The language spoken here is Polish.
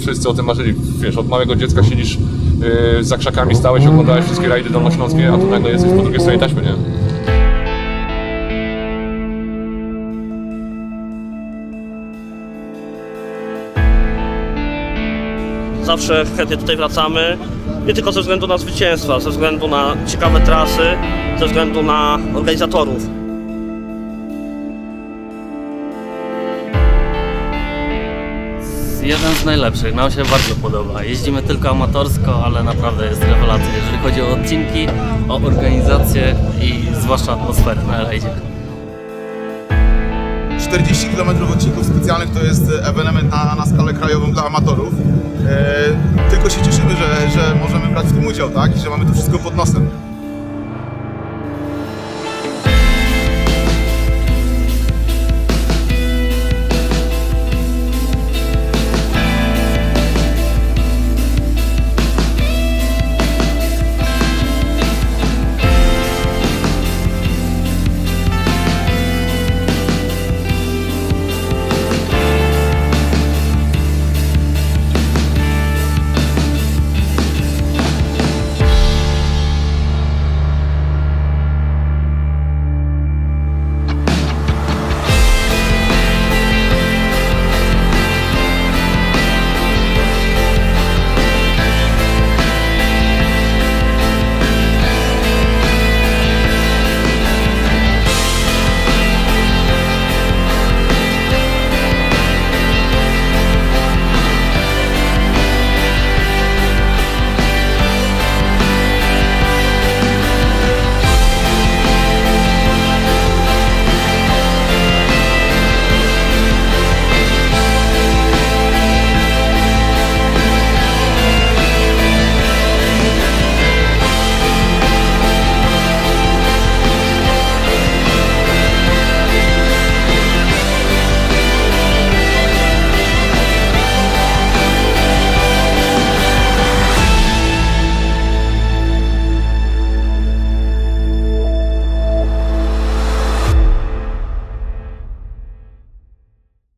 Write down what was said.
wszyscy o tym marzyli. Wiesz, od małego dziecka siedzisz za krzakami, stałeś, oglądałeś wszystkie rajdy dolnośląskie, a tu nagle jesteś po drugiej stronie taśmy, nie? Zawsze chętnie tutaj wracamy, nie tylko ze względu na zwycięstwa, ze względu na ciekawe trasy, ze względu na organizatorów. Jeden z najlepszych, nam się bardzo podoba. Jeździmy tylko amatorsko, ale naprawdę jest rewelacja, jeżeli chodzi o odcinki, o organizację i zwłaszcza atmosferę na rajdzie. 40 km odcinków specjalnych to jest ewenement na skalę krajową dla amatorów. Tylko się cieszymy, że możemy brać w tym udział, tak? I że mamy to wszystko pod nosem.